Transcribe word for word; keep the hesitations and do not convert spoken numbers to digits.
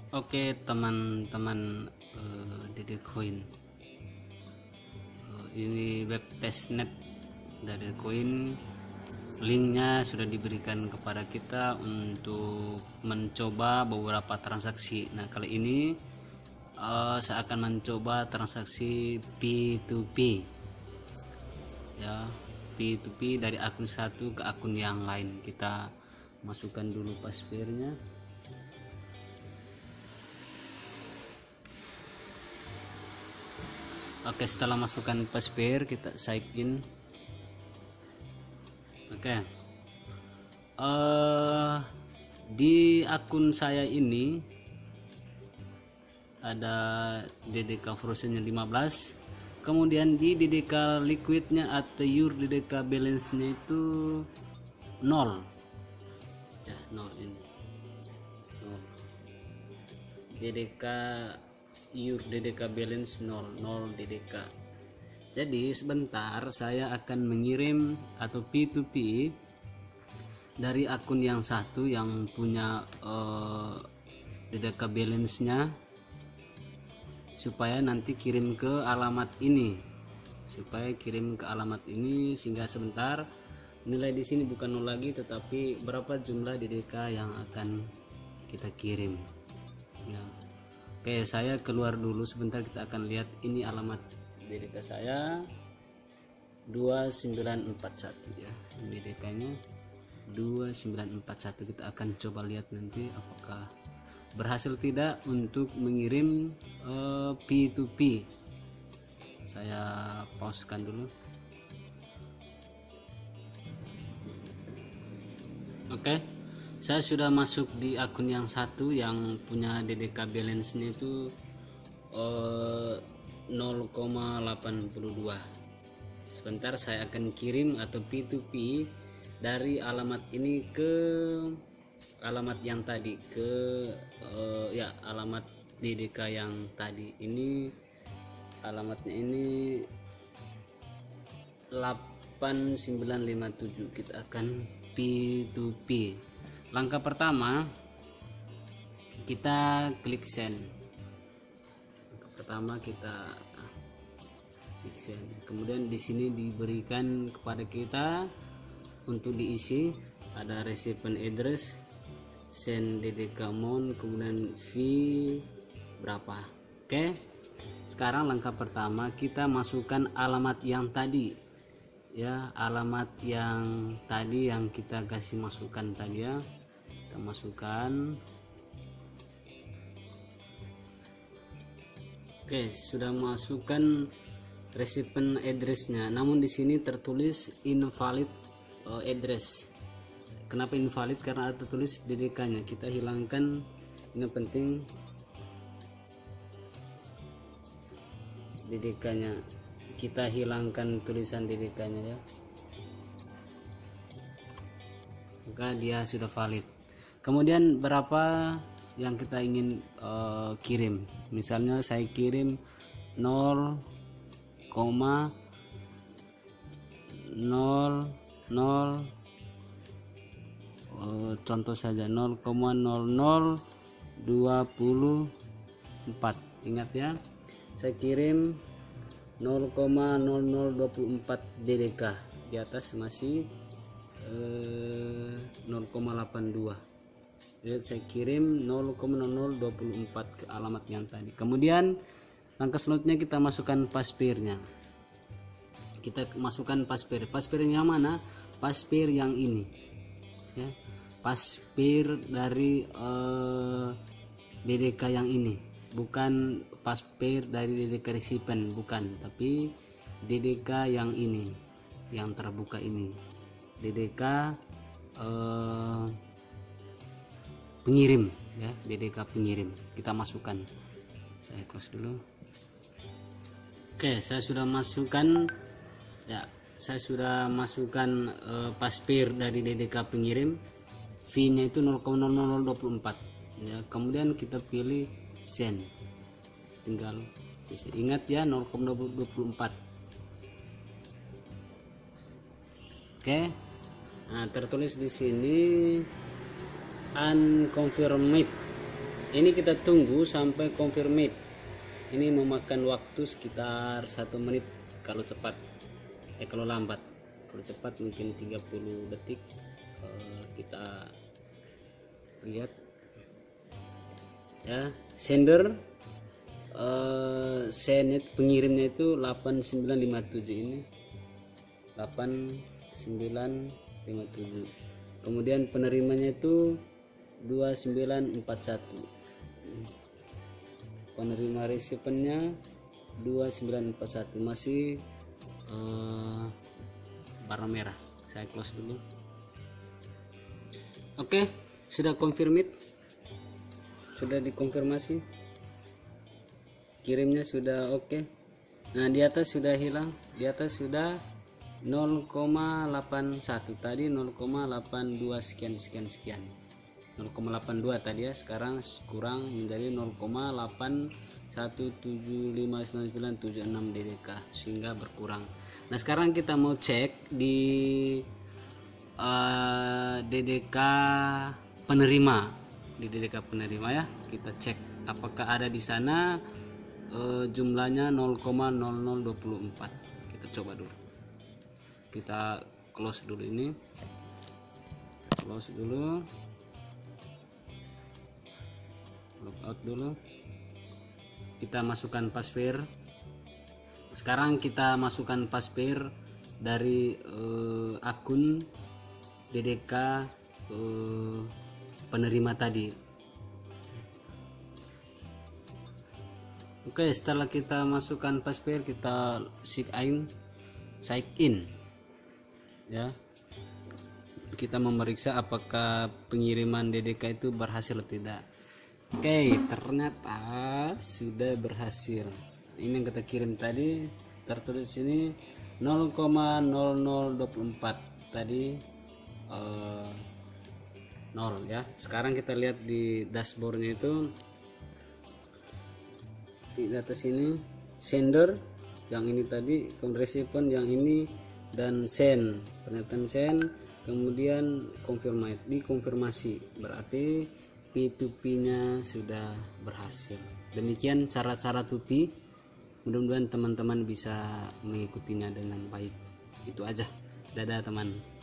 Oke teman-teman, uh, Dede Coin, uh, ini web testnet dari Coin, linknya sudah diberikan kepada kita untuk mencoba beberapa transaksi. Nah kali ini uh, saya akan mencoba transaksi P to P ya, P to P dari akun satu ke akun yang lain. Kita masukkan dulu passwordnya. Oke, setelah masukkan password kita sign in. Oke, uh, di akun saya ini ada D D K Frozen lima belas, kemudian di D D K liquidnya atau your D D K balance nya itu nol ya, nol ini nol. D D K your D D K balance nol, nol D D K. Jadi sebentar saya akan mengirim atau P to P dari akun yang satu yang punya uh, D D K balance nya, supaya nanti kirim ke alamat ini, supaya kirim ke alamat ini sehingga sebentar nilai di sini bukan nol lagi, tetapi berapa jumlah D D K yang akan kita kirim ya. Oke, saya keluar dulu sebentar, kita akan lihat ini alamat D D K saya dua sembilan empat satu ya, D D K nya dua sembilan empat satu. Kita akan coba lihat nanti apakah berhasil tidak untuk mengirim uh, P to P. Saya pausekan dulu. Oke, saya sudah masuk di akun yang satu yang punya D D K balance nya itu uh, nol koma delapan dua. Sebentar saya akan kirim atau P to P dari alamat ini ke alamat yang tadi, ke uh, ya alamat D D K yang tadi. Ini alamatnya ini delapan sembilan lima tujuh. Kita akan P to P. Langkah pertama kita klik send. Langkah pertama kita klik send. Kemudian di sini diberikan kepada kita untuk diisi, ada recipient address, send D D K amount, kemudian fee berapa. Oke, sekarang langkah pertama kita masukkan alamat yang tadi ya, alamat yang tadi yang kita kasih masukkan tadi ya, kita masukkan. Oke, sudah masukkan recipient addressnya, namun di sini tertulis invalid uh, address. Kenapa invalid? Karena ada tertulis D D K nya. Kita hilangkan, ini penting, D D K nya kita hilangkan, tulisan D D K nya ya, maka dia sudah valid. Kemudian berapa yang kita ingin uh, kirim, misalnya saya kirim nol koma nol nol, uh, contoh saja nol koma nol nol dua empat. Ingat ya, saya kirim nol koma nol nol dua empat D D K, di atas masih eh, nol koma delapan dua. Jadi saya kirim nol koma nol nol dua empat ke alamat yang tadi. Kemudian langkah selanjutnya kita masukkan passwordnya. Kita masukkan password. Passwordnya mana? Password yang ini ya, password dari eh, D D K yang ini, bukan password dari D D K recipient, bukan, tapi D D K yang ini, yang terbuka ini, D D K eh, pengirim ya, D D K pengirim. Kita masukkan, saya close dulu. Oke, saya sudah masukkan ya, saya sudah masukkan eh, password dari D D K pengirim, fee nya itu nol koma nol nol dua empat ya. Kemudian kita pilih send, tinggal bisa ingat ya, nol koma dua empat. Oke, nah tertulis di sini unconfirmed ini kita tunggu sampai confirmate. Ini memakan waktu sekitar satu menit kalau cepat, eh kalau lambat. Kalau cepat mungkin tiga puluh detik. uh, kita lihat ya, sender uh, send pengirimnya itu delapan sembilan lima tujuh, ini delapan sembilan lima tujuh. Kemudian penerimanya itu dua sembilan empat satu. Penerima resipennya dua sembilan empat satu, masih uh, warna merah. Saya close dulu. Oke, sudah confirmate, sudah dikonfirmasi, kirimnya sudah oke. Nah, di atas sudah hilang, di atas sudah nol koma delapan satu, tadi nol koma delapan dua sekian sekian sekian. nol koma delapan dua tadi ya, sekarang kurang menjadi nol koma delapan satu tujuh lima sembilan sembilan tujuh enam D D K, sehingga berkurang. Nah, sekarang kita mau cek di uh, D D K penerima, di D D K penerima ya, kita cek apakah ada di sana uh, jumlahnya nol koma nol nol dua empat. Kita coba dulu, kita close dulu, ini close dulu, logout dulu, kita masukkan password. Sekarang kita masukkan password dari uh, akun D D K uh, penerima tadi. Oke, setelah kita masukkan password, kita sign in, sign in ya. Kita memeriksa apakah pengiriman D D K itu berhasil atau tidak. Oke, ternyata sudah berhasil. Ini yang kita kirim tadi tertulis sini nol koma nol nol dua empat tadi uh, nol ya. Sekarang kita lihat di dashboardnya itu, di atas ini sender yang ini tadi, kemudian recipient yang ini, dan send, pernyataan send, kemudian confirmate, dikonfirmasi, berarti P dua P nya sudah berhasil. Demikian cara-cara dua P, mudah-mudahan teman-teman bisa mengikutinya dengan baik. Itu aja, dadah teman.